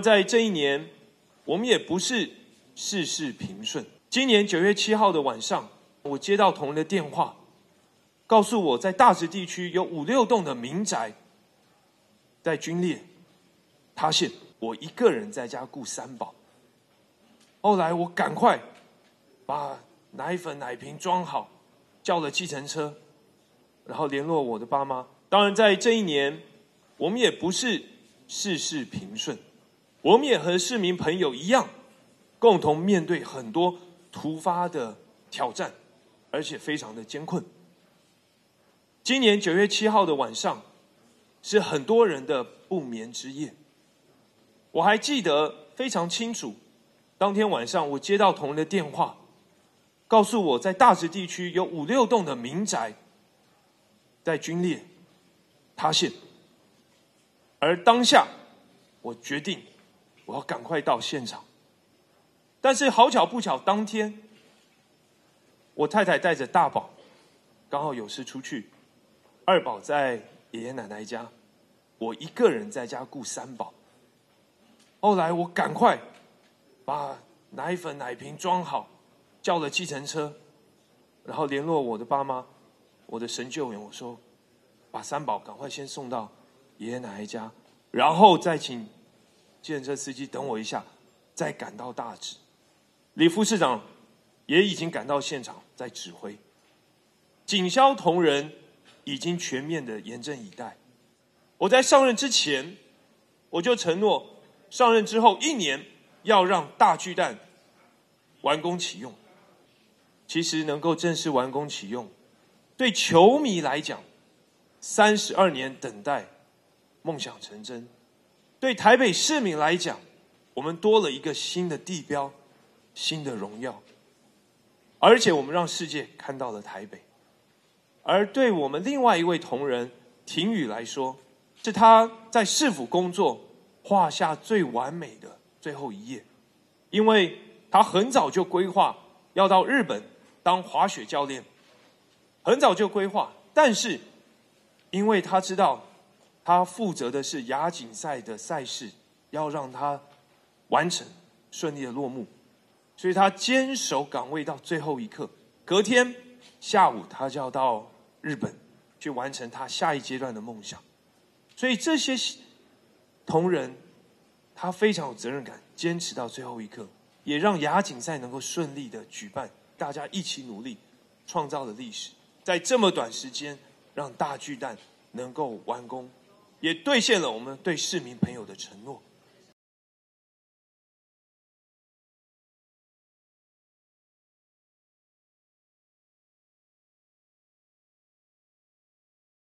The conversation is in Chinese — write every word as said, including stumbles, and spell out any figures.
在这一年，我们也不是事事平顺。今年九月七号的晚上，我接到同仁的电话，告诉我在大直地区有五六栋的民宅在军裂塌陷，我一个人在家顾三宝。后来我赶快把奶粉奶瓶装好，叫了计程车，然后联络我的爸妈。当然在这一年，我们也不是事事平顺，我们也和市民朋友一样，共同面对很多突发的挑战，而且非常的艰困。今年九月七号的晚上，是很多人的不眠之夜。我还记得非常清楚，当天晚上我接到同仁的电话，告诉我在大直地区有五六栋的民宅在军裂塌陷，而当下我决定我要赶快到现场。但是好巧不巧，当天我太太带着大宝刚好有事出去，二宝在爷爷奶奶家，我一个人在家顾三宝。后来我赶快把奶粉奶瓶装好，叫了计程车，然后联络我的爸妈，我的神救援，我说把三宝赶快先送到爷爷奶奶家，然后再请计程车司机等我一下，再赶到大直。李副市长也已经赶到现场，在指挥。警消同仁已经全面的严阵以待。我在上任之前，我就承诺，上任之后一年要让大巨蛋完工启用。其实能够正式完工启用，对球迷来讲，三十二年等待，梦想成真；对台北市民来讲，我们多了一个新的地标，新的荣耀，而且我们让世界看到了台北。而对我们另外一位同仁廷宇来说，是他在市府工作画下最完美的最后一页，因为他很早就规划要到日本当滑雪教练，很早就规划，但是因为他知道他负责的是亚锦赛的赛事，要让他完成顺利的落幕，所以他坚守岗位到最后一刻。隔天下午他就要到日本去完成他下一阶段的梦想。所以这些同仁他非常有责任感，坚持到最后一刻，也让亚锦赛能够顺利的举办，大家一起努力创造了历史，在这么短时间让大巨蛋能够完工，也兑现了我们对市民朋友的承诺。